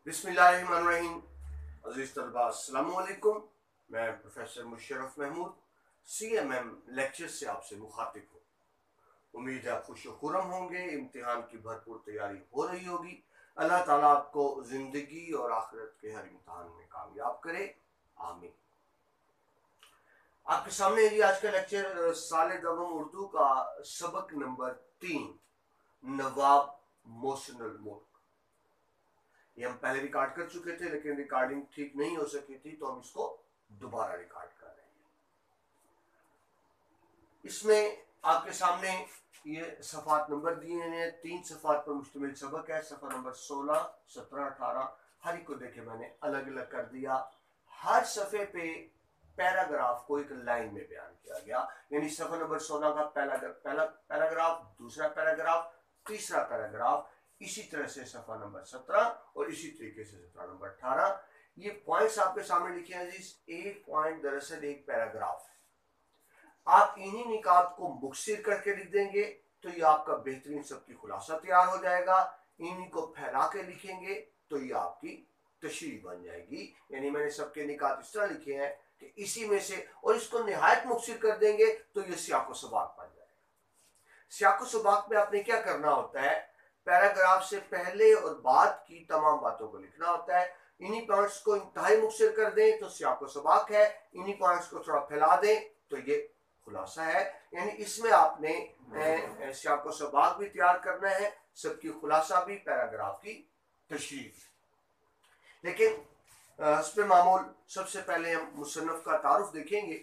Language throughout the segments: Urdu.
बिस्मिल्लाहिर्रहमानिर्रहीम। अजीज तलबा अस्सलाम वालेकुम। मैं professor Musharraf Mahmood CMM lecture से आपसे मुखातिब हूँ। उम्मीद है आप खुश व खुर्रम होंगे, इम्तिहान की भरपूर तैयारी हो रही होगी। अल्लाह ताला आपको ज़िंदगी और आखिरत के हर इम्तिहान में कामयाब करे, आमीन। आपके सामने जी आज का लेक्चर साले दवम उर्दू का सबक नंबर 3, नवाब मोहसिनुल मुल्क। ये हम पहले रिकॉर्ड कर चुके थे, लेकिन रिकॉर्डिंग ठीक नहीं हो सकी थी, तो हम इसको दोबारा रिकॉर्ड कर रहे हैं। इसमें आपके सामने ये सफ़ात नंबर दिए हैं, 3 सफ़ात पर मुश्तमिल सबक है। सफ़ा नंबर 16, 17, 18 हर एक को देखे मैंने अलग अलग कर दिया। हर सफ़े पे पैराग्राफ को एक लाइन में बयान किया गया, यानी सफ़ा नंबर 16 का पहला पैराग्राफ, दूसरा पैराग्राफ, तीसरा पैराग्राफ, इसी तरह से सफ़ा नंबर 17 और इसी तरीके से सफ़ा नंबर 18। ये पॉइंट्स आपके सामने लिखे हैं जी। एक पॉइंट दरअसल एक पैराग्राफ। आप इन्हीं निकात को मुख्सिर करके लिख देंगे तो ये आपका बेहतरीन सबकी खुलासा तैयार हो जाएगा। इन्हीं को फैला के लिखेंगे तो ये आपकी तशरीह बन जाएगी। यानी मैंने सबके निकात इस तरह लिखे हैं कि इसी में से, और इसको निहायत मुख्सिर कर देंगे तो ये सियाको सबाक बन जाएगा। सियाको सबाक में आपने क्या करना होता है, पैराग्राफ से पहले और बाद की तमाम बातों को लिखना होता है। इन्हीं पॉइंट्स को इंतहाई मुख्सिर कर दें तो सियाको सबाक है, इन्हीं पॉइंट्स को थोड़ा फैला दें तो ये खुलासा है। यानी इसमें आपने सियाको सबाक भी तैयार करना है, सबकी खुलासा भी, पैराग्राफ की तशरीह। लेकिन हस्बे मामूल सबसे पहले हम मुसन्निफ का तारुफ देखेंगे।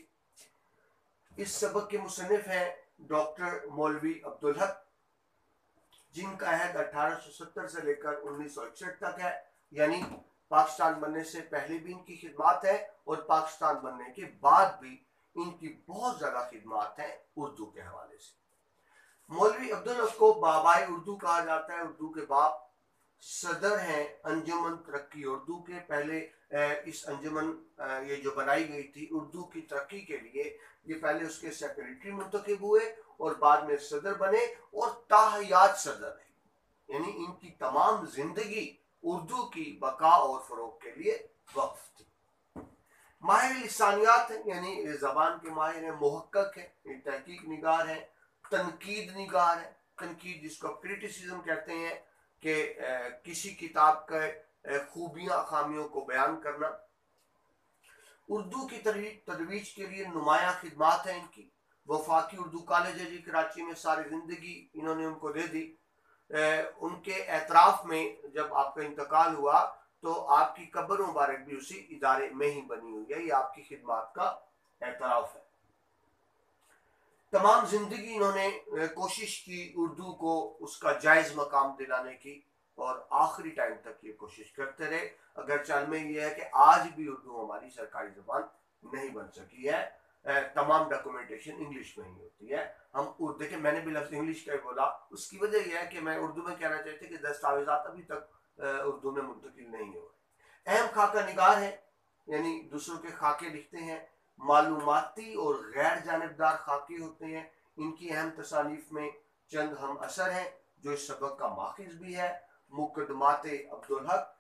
इस सबक के मुसन्निफ हैं डॉक्टर मौलवी अब्दुल हक, जिनका अहद 1870 से लेकर 1961 तक है। यानी पाकिस्तान बनने से पहले भी इनकी खिदमत है और पाकिस्तान बनने के बाद भी इनकी बहुत ज़्यादा खिदमत है उर्दू के हवाले से। मौलवी अब्दुल हक को बाबाई उर्दू कहा जाता है। उर्दू के बाप सदर हैं अंजुमन तरक्की उर्दू के। पहले इस अंजुमन ये जो बनाई गई थी उर्दू की तरक्की के लिए, ये पहले उसके सेक्रेटरी मुंतखब हुए और बाद में सदर बने और ताहयात सदर है। यानी इनकी तमाम जिंदगी उर्दू की बका और फरोग के लिए वक्फ थी। माहिर लिसानियात है, यानी जबान के माहिर है, मुहक्कक है, तहकीक निगार है, तनकीद निगार है। तनकीद जिसको क्रिटिसिज्म कहते हैं कि किसी किताब के खूबियां खामियों को बयान करना। उर्दू की तजवीज के लिए नुमाया खिदमत है इनकी। वफाकी उर्दू कॉलेज है जी कराची में, सारी जिंदगी इन्होंने उनको दे दी। उनके एतराफ में जब आपका इंतकाल हुआ तो आपकी कब्र मुबारक भी उसी इदारे में ही बनी हुई है। ये आपकी खिदमत का एतराफ है। तमाम जिंदगी इन्होंने कोशिश की उर्दू को उसका जायज मकाम दिलाने की और आखिरी टाइम तक ये कोशिश करते रहे। अगर चल में ये है कि आज भी उर्दू हमारी सरकारी जबान नहीं बन सकी है। तमाम डॉक्यूमेंटेशन इंग्लिश में ही होती है। हम देखिए, मैंने भी लफ्ज़ इंग्लिश का ही बोला, उसकी वजह यह है कि मैं उर्दू में कहना चाहते कि दस्तावेजात अभी तक उर्दू में मुंतकिल नहीं हुए। अहम खाका निगार है, यानी दूसरों के खाके लिखते हैं। मालूमाती और गैर जानिबदार खाके होते हैं। इनकी अहम तसानीफ में चंद हम असर हैं जो इस सबक का माखिज भी है। मुकदमात अब्दुल हक,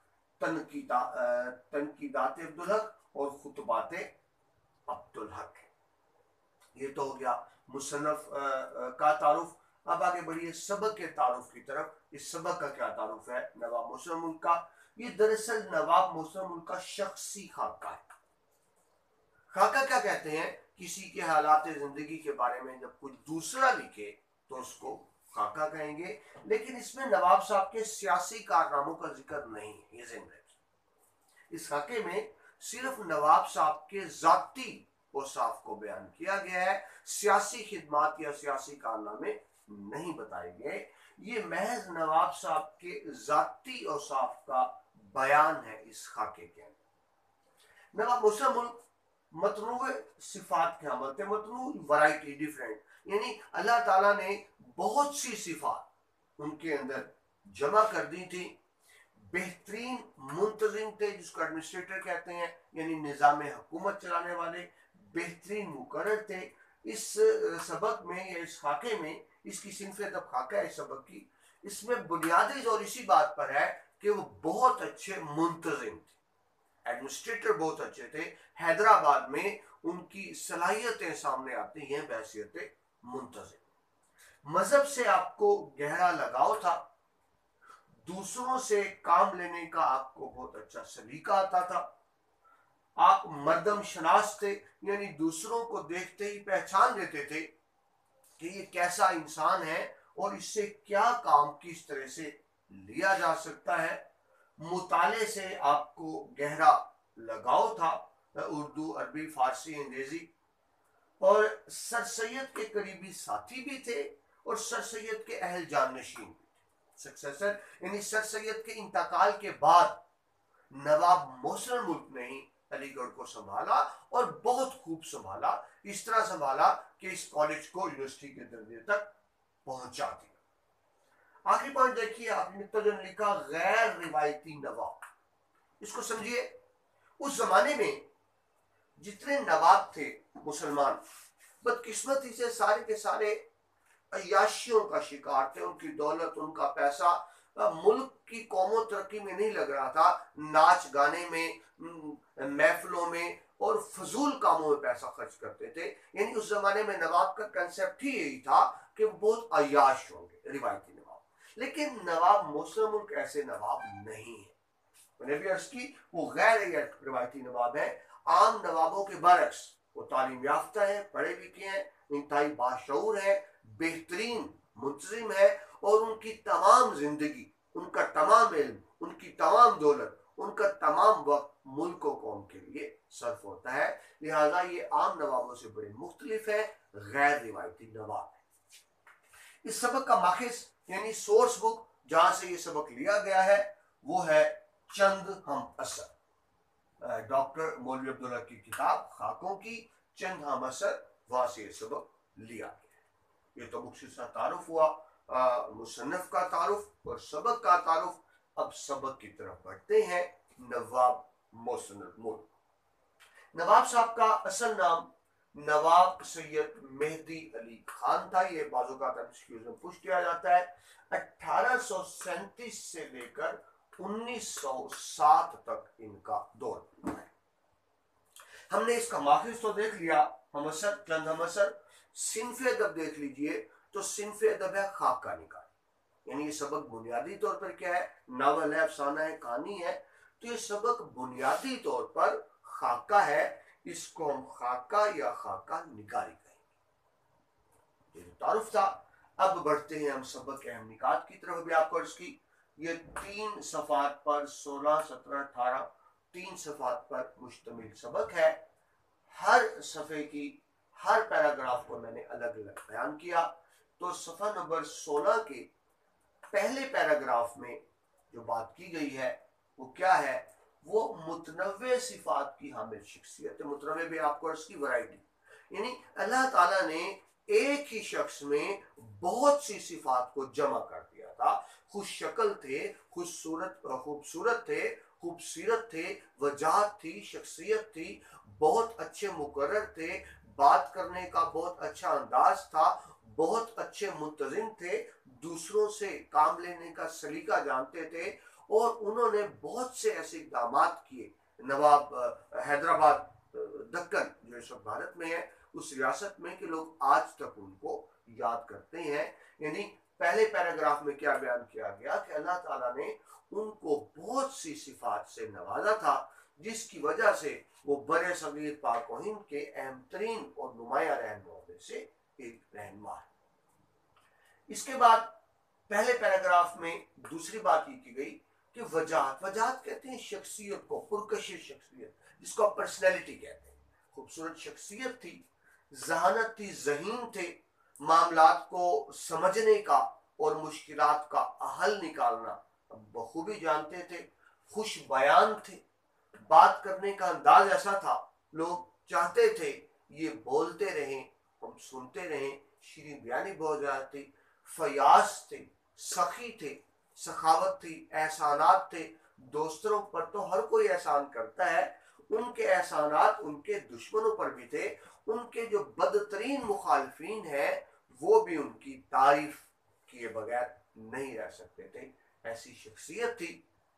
तनकीदात अब्दुल हक और खुतबात अब्दुल हक। ये तो हो गया मुसन्नफ का तारुफ। अब आगे बढ़िए सबक के तारुफ की तरफ। इस सबक का क्या तारुफ है नवाब मोहसिनुल मुल्क का। ये दरअसल नवाब मोहसिनुल मुल्क का शख्सी खाका है। खाका क्या कहते हैं, किसी के हालात जिंदगी के बारे में जब कोई दूसरा लिखे तो उसको खाका कहेंगे। लेकिन इसमें नवाब साहब के सियासी कारनामों का जिक्र नहीं है, ये ज़हन रखिए। इस खाके में सिर्फ नवाब साहब के जाती औसाफ को बयान किया गया है। सियासी खिदमत या सियासी कारनामे नहीं बताए गए। ये महज नवाब साहब के जाती औसाफ का बयान है इस खाके के अंदर। नवाब मोहसिनुल मुल्क मतनूए सिफात के हमल थे। मतनू वैरायटी, डिफरेंट, यानी अल्लाह ताला ने बहुत सी सिफात उनके अंदर जमा कर दी थी। बेहतरीन मुंतजिम थे, जिसको एडमिनिस्ट्रेटर कहते हैं, यानी निज़ाम हुकूमत चलाने वाले। बेहतरीन मुकर्रर थे। इस सबक में या इस खाके में, इसकी सिनफ तब खाका है इस सबक की, इसमें बुनियादी जोर इसी बात पर है کہ وہ بہت اچھے منتظم تھے، ایڈمنسٹریٹر بہت اچھے تھے. حیدرآباد میں ان کی صلاحیتیں سامنے آتی ہیں بحیثیت منتظم. مذہب سے آپ کو گہرا لگاؤ تھا، دوسروں سے کام لینے کا آپ کو بہت اچھا سلیقہ آتا تھا، آپ مردم شناس تھے، یعنی دوسروں کو دیکھتے ہی پہچان لیتے تھے کہ یہ کیسا انسان ہے اور اس سے کیا کام کس طرح سے لیا جا سکتا ہے. مطالعے سے آپ کو گہرا لگاؤ تھا، اردو، عربی، فارسی، انگریزی. اور سر سید کے قریبی ساتھی بھی تھے اور سر سید کے اہل جانشین بھی تھے. سکسیسر یعنی سر سید کے انتقال کے بعد نواب محسن ملک نے ہی علی گڑھ کو سنبھالا اور بہت خوب سنبھالا، اس طرح سنبھالا کہ اس کالج کو یونیورسٹی کے درجے تک پہنچا دیا. آخری پوائنٹ دیکھیے، آپ نے تو لکھا غیر روایتی نواب. اس کو سمجھیے، اس زمانے میں جتنے نواب تھے مسلمان، بدقسمتی سے سارے کے سارے عیاشیوں کا شکار تھے. ان کی دولت، ان کا پیسہ ملک کی قوم و ترقی میں نہیں لگ رہا تھا، ناچ گانے میں، محفلوں میں اور فضول کاموں میں پیسہ خرچ کرتے تھے. یعنی اس زمانے میں نواب کا کنسیپٹ ہی یہی تھا کہ وہ بہت عیاش ہوں گے، روایتی نواب. لیکن نواب محسن ملک ایسے نواب نہیں ہیں. میں نے بھی عرض کی وہ غیر روایتی نواب ہے. عام نوابوں کے برعکس وہ تعلیم یافتہ ہیں، پڑھے لکھے ہیں، انتہائی باشعور ہے، بہترین منتظم ہے، اور ان کی تمام زندگی، ان کا تمام علم، ان کی تمام دولت، ان کا تمام وقت ملک و قوم کے لیے صرف ہوتا ہے. لہذا یہ عام نوابوں سے بڑے مختلف ہے، غیر روایتی نواب ہے. اس سبق کا ماخذ یعنی سورس بک جہاں سے یہ سبق لیا گیا ہے وہ ہے چند ہم اثر، ڈاکٹر مولوی عبداللہ کی کتاب خاکوں کی چند ہم اثر، وہاں سے یہ سبق لیا گیا. یہ تو مختصر سا تعارف ہوا، مصنف کا تعارف اور سبق کا تعارف. اب سبق کی طرف بڑھتے ہیں. نواب محسن ملک. نواب صاحب کا اصل نام نواب سید مہدی علی خان تھا. یہ بعض اوقات ایکسکیوز میں پوچھ کیا جاتا ہے. 1837 سے لے کر 1907 تک ان کا دور ہے. ہم نے اس کا ماخذ تو دیکھ لیا، ہم اثر، چند ہم اثر. صنف ادب دیکھ لیجئے تو صنف ادب ہے خاکہ نگاری. یعنی یہ سبق بنیادی طور پر کیا ہے؟ ناول ہے، افسانہ ہے، کہانی ہے. تو یہ سبق بنیادی طور پر خاکہ ہے. اس کو ہم خاکہ یا خاکہ نگاری کہیں گے. یہ تعارف تھا. اب بڑھتے ہیں ہم سبق کے اہم نکات کی طرف. بھی آپ کو عرض کی یہ 3 صفحات پر 16، 17، 18 3 صفحات پر مشتمل سبق ہے. ہر صفحے کی ہر پیراگراف کو میں نے الگ الگ بیان کیا. تو صفحہ نمبر 16 کے پہلے پیراگراف میں جو بات کی گئی ہے وہ کیا ہے؟ وہ متنوع صفات کی حامل شخصیت. متنوع بھی آپ کو عرض کی ورائٹی، یعنی اللہ تعالیٰ نے ایک ہی شخص میں بہت سی صفات کو جمع کر دیا تھا. خوش شکل تھے، خوبصورت تھے، خوبصیرت تھے، وجاہت تھی، شخصیت تھی، بہت اچھے مقرر تھے، بات کرنے کا بہت اچھا انداز تھا، بہت اچھے منتظم تھے، دوسروں سے کام لینے کا سلیقہ جانتے تھے. اور انہوں نے بہت سے ایسے اقدامات کیے. نواب حیدرآباد دکن جو اس وقت بھارت میں ہے، اس ریاست میں، کہ لوگ آج تک ان کو یاد کرتے ہیں. یعنی پہلے پیراگراف میں کیا بیان کیا گیا کہ اللہ تعالیٰ نے ان کو بہت سی صفات سے نوازا تھا جس کی وجہ سے وہ برِ صغیر پاک و ہند کے اہم ترین اور نمایاں رہنماؤں میں سے ایک رہنما ہے. اس کے بعد پہلے پیراگراف میں دوسری بات یہ کی گئی کہ وجاہت کہتے ہیں شخصیت کو، پرکشش شخصیت، جس کو پرسنالٹی کہتے ہیں. خوبصورت شخصیت تھی، ذہانت تھی، ذہین تھے، معاملات کو سمجھنے کا اور مشکلات کا حل نکالنا بخوبی جانتے تھے. خوش بیان تھے، بات کرنے کا انداز ایسا تھا لوگ چاہتے تھے یہ بولتے رہیں، ہم سنتے رہیں. شیرین بیانی بہت زیادہ تھی. فیاض تھے، سخی تھے، سخاوت تھی، احسانات تھے. دوستوں پر تو ہر کوئی احسان کرتا ہے، ان کے احسانات ان کے دشمنوں پر بھی تھے. ان کے جو بدترین مخالفین ہیں وہ بھی ان کی تعریف کیے بغیر نہیں رہ سکتے تھے. ایسی شخصیت تھی.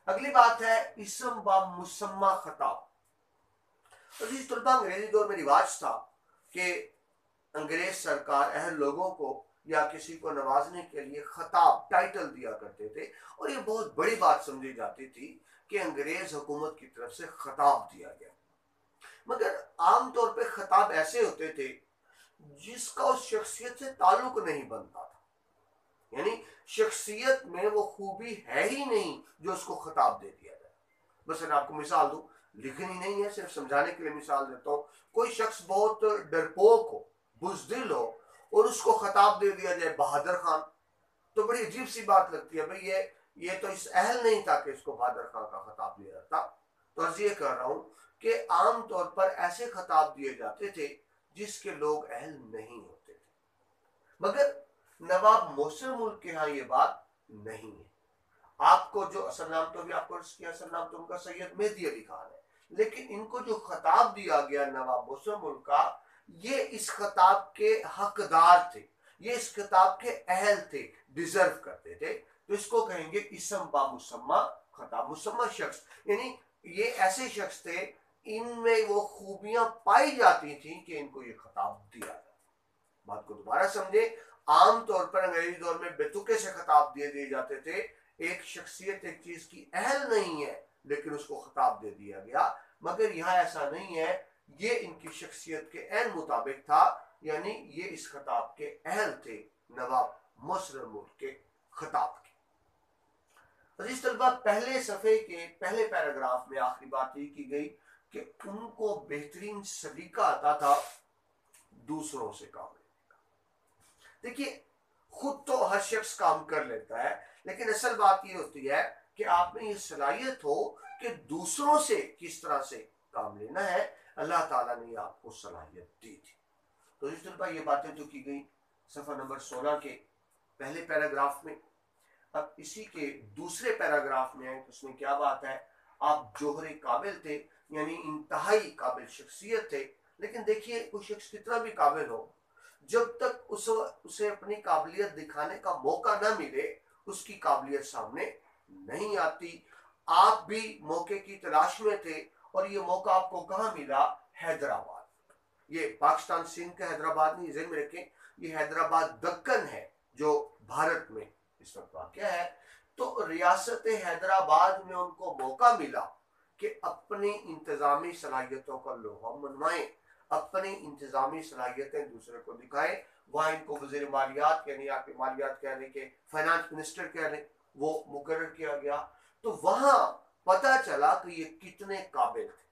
اگلی بات ہے اسم با مسمہ خطاب. عزیز طلباء، انگریزی دور میں رواج تھا کہ انگریز سرکار اہل لوگوں کو یا کسی کو نوازنے کے لیے خطاب ٹائٹل دیا کرتے تھے، اور یہ بہت بڑی بات سمجھی جاتی تھی کہ انگریز حکومت کی طرف سے خطاب دیا گیا. مگر عام طور پہ خطاب ایسے ہوتے تھے جس کا اس شخصیت سے تعلق نہیں بنتا تھا، یعنی شخصیت میں وہ خوبی ہے ہی نہیں جو اس کو خطاب دے دیا جائے. بس میں آپ کو مثال دوں، لکھنی نہیں ہے، صرف سمجھانے کے لیے مثال دیتا ہوں. کوئی شخص بہت ڈرپوک ہو، بزدل ہو، اور اس کو خطاب دے دیا جائے بہادر خان، تو بڑی عجیب سی بات لگتی ہے. بھئی یہ تو اس اہل نہیں تھا کہ اس کو بہادر خان کا خطاب دیا جاتا. تو عرض یہ کر رہا ہوں کہ عام طور پر ایسے خطاب دیے جاتے تھے جس کے لوگ اہل نہیں ہوتے تھے. مگر نواب محسن ملک کے ہاں یہ بات نہیں ہے. آپ کو جو اصل نام تو بھی آپ کو عرض کیا، اصل نام تو ان کا سید مہدی علی خان ہے، لیکن ان کو جو خطاب دیا گیا نواب محسن ملک کا، یہ اس خطاب کے حقدار تھے، یہ اس خطاب کے اہل تھے، ڈیزرو کرتے تھے. تو اس کو کہیں گے اسم با مسمہ خطاب. مسمہ شخص یعنی یہ ایسے شخص تھے ان میں وہ خوبیاں پائی جاتی تھیں کہ ان کو یہ خطاب دیا جائے. بات کو دوبارہ سمجھے، عام طور پر انگریزی دور میں بے تکے سے خطاب دیے جاتے تھے. ایک شخصیت ایک چیز کی اہل نہیں ہے لیکن اس کو خطاب دے دیا گیا. مگر یہاں ایسا نہیں ہے، یہ ان کی شخصیت کے عین مطابق تھا، یعنی یہ اس خطاب کے اہل تھے، نواب محسن ملک کے خطاب کے. عزیز طلبہ، پہلے صفحے کے پہلے پیراگراف میں آخری بات یہ کی گئی کہ ان کو بہترین سلیقہ آتا تھا دوسروں سے کام لینے کا. دیکھیے، خود تو ہر شخص کام کر لیتا ہے، لیکن اصل بات یہ ہوتی ہے کہ آپ میں یہ صلاحیت ہو کہ دوسروں سے کس طرح سے کام لینا ہے. اللہ تعالیٰ نے آپ کو صلاحیت دی تھی. تو عزیز طلبہ، یہ باتیں تو کی گئی صفحہ نمبر 16 کے پہلے پیراگراف میں. اب اسی کے دوسرے پیراگراف میں ہے، اس میں کیا بات ہے؟ آپ جوہر قابل تھے، یعنی انتہائی قابل شخصیت تھے. لیکن دیکھیے، کوئی شخص کتنا بھی قابل ہو، جب تک اسے اپنی قابلیت دکھانے کا موقع نہ ملے اس کی قابلیت سامنے نہیں آتی. آپ بھی موقع کی تلاش میں تھے، اور یہ موقع آپ کو کہاں ملا؟ حیدرآباد. یہ پاکستان سندھ کا حیدرآباد نہیں، ذہن میں رکھیں، یہ حیدرآباد دکن ہے جو بھارت میں اس وقت واقع ہے. تو ریاست حیدرآباد میں ان کو موقع ملا کہ اپنی انتظامی صلاحیتوں کا لوہا منوائیں، اپنی انتظامی صلاحیتیں دوسرے کو دکھائیں. وہاں ان کو وزیر مالیات، یعنی آپ کے مالیات کہہ لیں کہ فائنانس منسٹر کہہ لیں، وہ مقرر کیا گیا. تو وہاں پتہ چلا کہ یہ کتنے قابل تھے.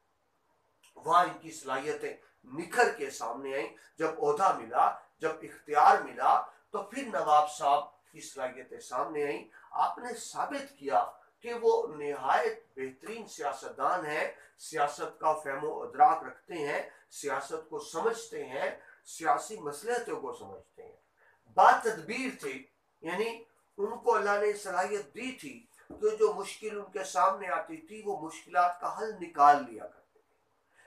وہاں ان کی صلاحیتیں نکھر کے سامنے آئیں. جب عہدہ ملا، جب اختیار ملا، تو پھر نواب صاحب کی صلاحیتیں سامنے آئیں. آپ نے ثابت کیا کہ وہ نہایت بہترین سیاستدان ہیں، سیاست کا فہم و ادراک رکھتے ہیں، سیاست کو سمجھتے ہیں، سیاسی مصلحتوں کو سمجھتے ہیں. بات تدبیر تھے، یعنی ان کو اللہ نے صلاحیت دی تھی کہ جو مشکل ان کے سامنے آتی تھی وہ مشکلات کا حل نکال لیا کرتے تھے،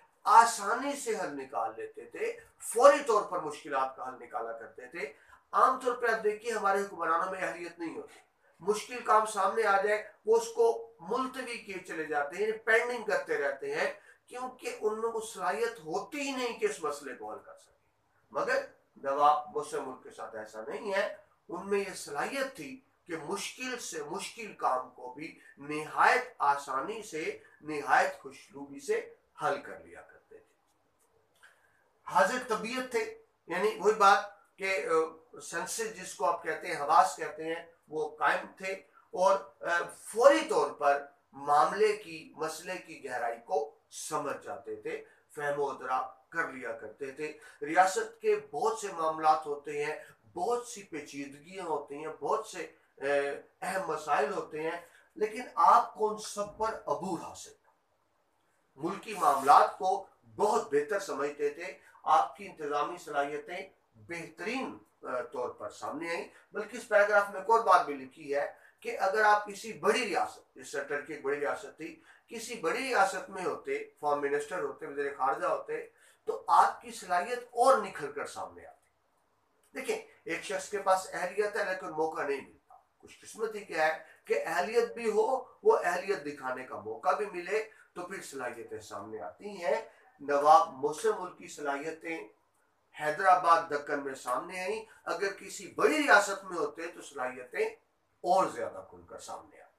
آسانی سے حل نکال لیتے تھے، فوری طور پر مشکلات کا حل نکالا کرتے تھے. عام طور پہ آپ دیکھیے ہمارے حکمرانوں میں اہلیت نہیں ہوتی. مشکل کام سامنے آ جائے وہ اس کو ملتوی کیے چلے جاتے ہیں، پینڈنگ کرتے رہتے ہیں، کیونکہ ان میں وہ صلاحیت ہوتی ہی نہیں کہ اس مسئلے کو حل کر سکے. مگر نواب محسن ملک کے ساتھ ایسا نہیں ہے. ان میں یہ صلاحیت تھی کہ مشکل سے مشکل کام کو بھی نہایت آسانی سے، نہایت خوشروبی سے حل کر لیا کرتے تھے. حاضر طبیعت تھے، یعنی وہی بات کہ سینسز جس کو آپ کہتے ہیں، حواس کہتے ہیں، وہ قائم تھے، اور فوری طور پر معاملے کی، مسئلے کی گہرائی کو سمجھ جاتے تھے، فہم و ادراک کر لیا کرتے تھے. ریاست کے بہت سے معاملات ہوتے ہیں، بہت سی پیچیدگیاں ہوتی ہیں، بہت سے اہم مسائل ہوتے ہیں، لیکن آپ کو ان سب پر عبور حاصل تھا. ملکی معاملات کو بہت بہتر سمجھتے تھے. آپ کی انتظامی صلاحیتیں بہترین طور پر سامنے آئیں. بلکہ اس پیراگراف میں ایک اور بات بھی لکھی ہے کہ اگر آپ کسی بڑی ریاست، جس سے ٹرکی ایک بڑی ریاست تھی، کسی بڑی ریاست میں ہوتے، فارم منسٹر ہوتے، وزیر خارجہ ہوتے، تو آپ کی صلاحیت اور نکھر کر سامنے آتی. دیکھیں، ایک شخص کے پاس اہلیت ہے لیکن موقع نہیں ملتا. خوش قسمتی کیا ہے کہ اہلیت بھی ہو, وہ اہلیت دکھانے کا موقع بھی ملے, تو پھر صلاحیتیں سامنے آتی ہیں. نواب محسن ملک کی صلاحیتیں حیدرآباد دکن میں سامنے آئیں. اگر کسی بڑی ریاست میں ہوتے تو صلاحیتیں اور زیادہ کھل کر سامنے آتی.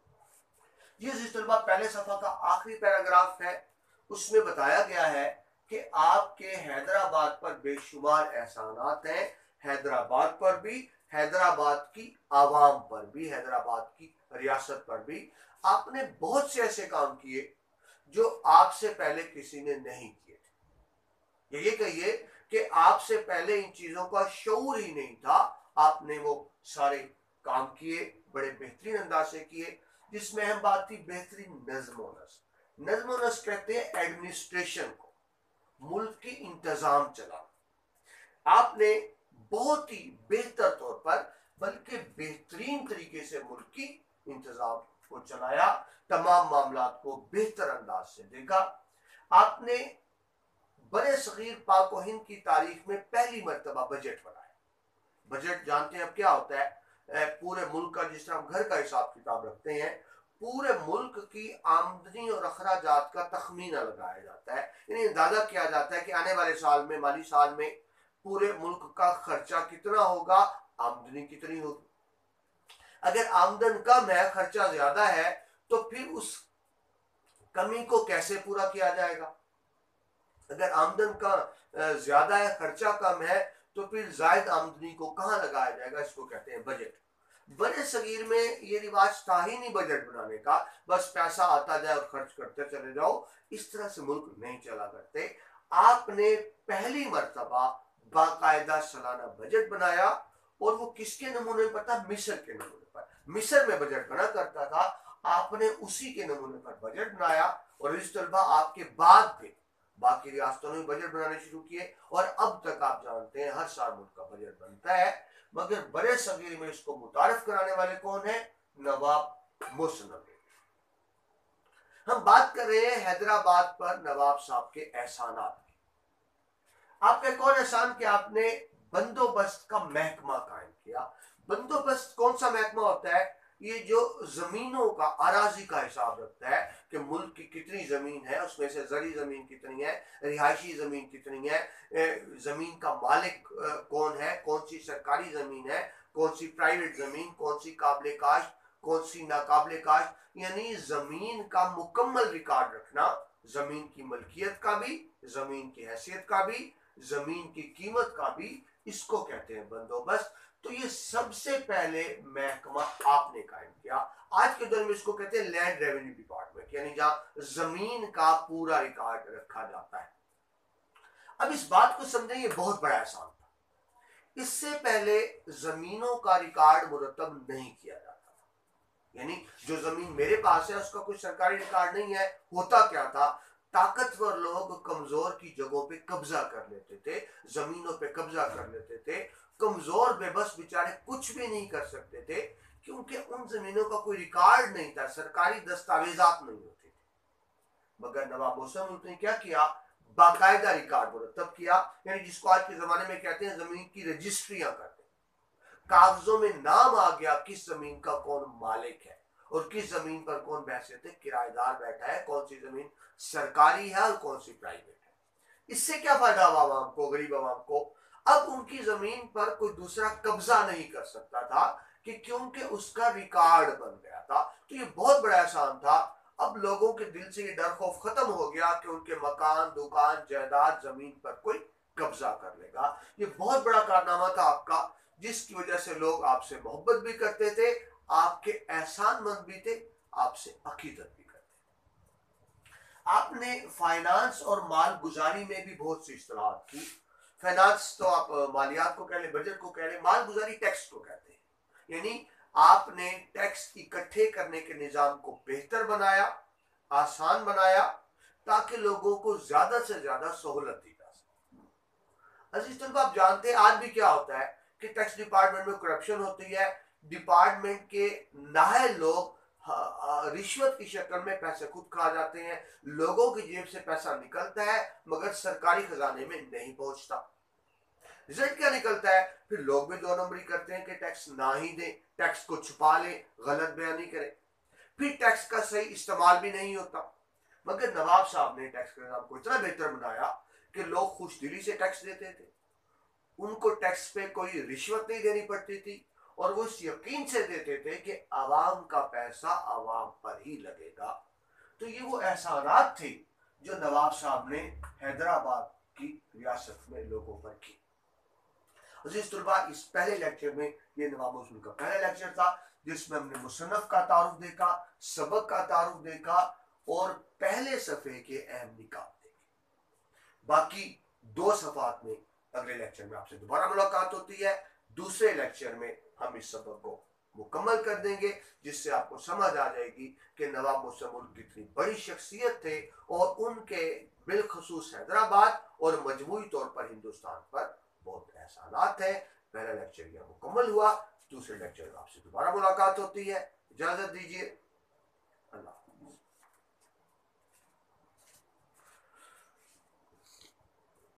یہ عزیز طلبہ پہلے صفحہ کا آخری پیراگراف ہے. اس میں بتایا گیا ہے کہ آپ کے حیدرآباد پر بے شمار احسانات ہیں, حیدرآباد پر بھی, حیدرآباد کی عوام پر بھی, حیدرآباد کی ریاست پر بھی. آپ نے بہت سے ایسے کام کیے جو آپ سے پہلے کسی نے نہیں کیے تھے. یہ کہیے کہ آپ سے پہلے ان چیزوں کا شعور ہی نہیں تھا. آپ نے وہ سارے کام کیے, بڑے بہترین انداز سے کیے, جس میں اہم بات تھی بہترین نظم و نسق. نظم و نسق کہتے ہیں ایڈمنسٹریشن کو, ملک کی انتظام چلانا. آپ نے بہت ہی بہتر طور پر بلکہ بہترین طریقے سے ملک کی انتظام کو چلایا, تمام معاملات کو بہتر انداز سے دیکھا. آپ نے برے صغیر پاک و ہند کی تاریخ میں پہلی مرتبہ بجٹ بنایا. بجٹ جانتے ہیں اب کیا ہوتا ہے؟ پورے ملک کا, جس طرح ہم گھر کا حساب کتاب رکھتے ہیں, پورے ملک کی آمدنی اور اخراجات کا تخمینہ لگایا جاتا ہے. یعنی اندازہ کیا جاتا ہے کہ آنے والے سال میں, مالی سال میں, پورے ملک کا خرچہ کتنا ہوگا, آمدنی کتنی ہوگی. اگر آمدن کم ہے, خرچہ زیادہ ہے, تو پھر اس کمی کو کیسے پورا کیا جائے گا؟ اگر آمدن کا زیادہ ہے, خرچہ کم ہے, تو پھر زائد آمدنی کو کہاں لگایا جائے گا؟ اس کو کہتے ہیں بجٹ. بڑے صغیر میں یہ رواج تھا ہی نہیں بجٹ بنانے کا, بس پیسہ آتا جائے اور خرچ کرتے چلے جاؤ. اس طرح سے ملک نہیں چلا کرتے. آپ نے پہلی مرتبہ باقاعدہ سالانہ بجٹ بنایا, اور وہ کس کے نمونے پر تھا؟ مصر کے نمونے پر. مصر میں بجٹ بنا کرتا تھا, آپ نے اسی کے نمونے پر بجٹ بنایا. اور اس طلبہ آپ کے بعد بھی باقی ریاستوں نے بجٹ بنانے شروع کیے, اور اب تک آپ جانتے ہیں ہر سال ملک کا بجٹ بنتا ہے. مگر بڑے صغیر میں اس کو متعارف کرانے والے کون ہیں؟ نواب محسن ملک. ہم بات کر رہے ہیں حیدرآباد پر نواب صاحب کے احسانات کی. آپ کا ایک اور احسان کہ آپ نے بندوبست کا محکمہ قائم کیا. بندوبست کون سا محکمہ ہوتا ہے؟ یہ جو زمینوں کا, اراضی کا حساب رکھتا ہے کہ ملک کی کتنی زمین ہے, اس میں سے زرعی زمین کتنی ہے, رہائشی زمین کتنی ہے, زمین کا مالک کون ہے, کون سی سرکاری زمین ہے, کون سی پرائیویٹ زمین, کون سی قابل کاشت, کون سی ناقابل کاشت. یعنی زمین کا مکمل ریکارڈ رکھنا, زمین کی ملکیت کا بھی, زمین کی حیثیت کا بھی, زمین کی قیمت کا بھی, اس کو کہتے ہیں بندوبست. تو یہ سب سے پہلے محکمہ آپ نے قائم کیا. آج کے دور میں اس کو کہتے ہیں لینڈ ریونیو ڈپارٹمنٹ, یعنی جہاں زمین کا پورا ریکارڈ رکھا جاتا ہے. اب اس بات کو سمجھیں, یہ بہت بڑا احسان تھا. اس سے پہلے زمینوں کا ریکارڈ مرتب نہیں کیا جاتا تھا. یعنی جو زمین میرے پاس ہے اس کا کوئی سرکاری ریکارڈ نہیں ہے. ہوتا کیا تھا؟ طاقتور لوگ کمزور کی جگہوں پہ قبضہ کر لیتے تھے, زمینوں پہ قبضہ کر لیتے تھے. کمزور بے بس بیچارے کچھ بھی نہیں کر سکتے تھے, کیونکہ ان زمینوں کا کوئی ریکارڈ نہیں تھا, سرکاری دستاویزات نہیں ہوتے تھے. مگر نواب محسن ملک نے کیا کیا؟ باقاعدہ ریکارڈ مرتب کیا. یعنی جس کو آج کے زمانے میں کہتے ہیں زمین کی رجسٹریاں کرتے. کاغذوں میں نام آ گیا کس زمین کا کون مالک ہے, اور کس زمین پر کون بحثیت کرایہ دار بیٹھا ہے, کون سی زمین سرکاری ہے اور کون سی پرائیویٹ ہے. اس سے کیا فائدہ ہوا عوام کو, غریب عوام کو؟ اب ان کی زمین پر کوئی دوسرا قبضہ نہیں کر سکتا تھا, کہ کیونکہ اس کا ریکارڈ بن گیا تھا. تو یہ بہت بڑا احسان تھا. اب لوگوں کے دل سے یہ ڈر خوف ختم ہو گیا کہ ان کے مکان, دکان, جائیداد, زمین پر کوئی قبضہ کر لے گا. یہ بہت بڑا کارنامہ تھا آپ کا, جس کی وجہ سے لوگ آپ سے محبت بھی کرتے تھے, آپ کے احسان مند بھی تھے, آپ سے عقیدت بھی کرتے تھے. آپ نے فائنانس اور مال گزاری میں بھی بہت سی اصلاحات کی. فائنانس تو آپ مالیات کو کہہ لیں, بجٹ کو کہہ لیں, مال گزاری ٹیکس کو کہتے ہیں. یعنی آپ نے ٹیکس اکٹھے کرنے کے نظام کو بہتر بنایا, آسان بنایا, تاکہ لوگوں کو زیادہ سے زیادہ سہولت دی جا سکے. عزیز طلبہ, آپ جانتے ہیں آج بھی کیا ہوتا ہے کہ ٹیکس ڈپارٹمنٹ میں کرپشن ہوتی ہے. ڈپارٹمنٹ کے نااہل لوگ رشوت کی شکل میں پیسے خود کھا جاتے ہیں. لوگوں کی جیب سے پیسہ نکلتا ہے مگر سرکاری خزانے میں نہیں پہنچتا. रिजल्ट क्या निकलता है, फिर लोग भी 2 नंबरी करते हैं कि टैक्स ना ही दें, टैक्स को छुपा लें, गलत बयानी करें, फिर टैक्स का सही इस्तेमाल भी नहीं होता। मगर नवाब साहब ने टैक्स के निज़ाम को इतना बेहतर बनाया कि लोग खुश दिली से टैक्स देते थे, उनको टैक्स पे कोई रिश्वत नहीं देनी पड़ती थी, और वो इस यकीन से देते थे कि आवाम का पैसा आवाम पर ही लगेगा। तो ये वो एहसानात थे जो नवाब साहब ने हैदराबाद की रियासत में लोगों पर की। अजीज तलबा, इस पहले लेक्चर में, ये नवाब उसूल का पहला लेक्चर था जिसमें हमने मुसन्नफ का तारुफ देखा, सबक का तारुफ देखा और पहले सफ़े के अहम निकात देखे। बाकी 2 सफ़ात में अगले लेक्चर में आपसे दोबारा मुलाकात होती है। दूसरे लेक्चर में हम इस सबक को मुकम्मल कर देंगे, जिससे आपको समझ आ जाएगी कि नवाब मुहसिन मुल्क कितनी बड़ी शख्सियत थे और उनके बिलखसूस हैदराबाद और मजमूई तौर पर हिंदुस्तान पर बहुत एहसानात है। पहला लेक्चर यह मुकम्मल हुआ, दूसरे लेक्चर में आपसे दोबारा मुलाकात होती है। इजाजत दीजिए, अल्लाह।